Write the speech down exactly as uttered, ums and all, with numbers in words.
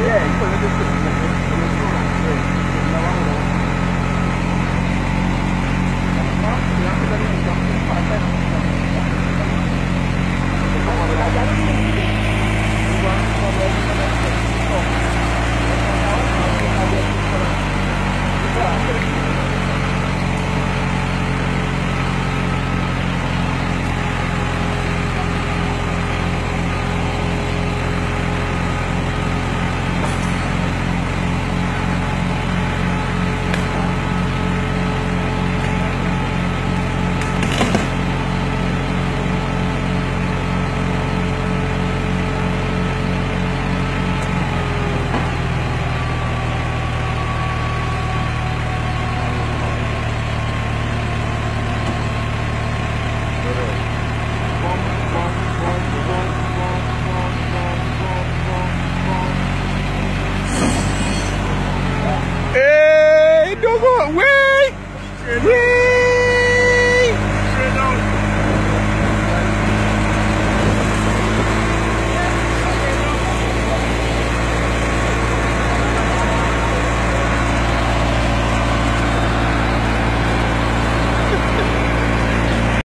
Eh, quello che c'è, quello solo, il lavoro. Ma anche da lì, da lì, fa, sai, non si sa.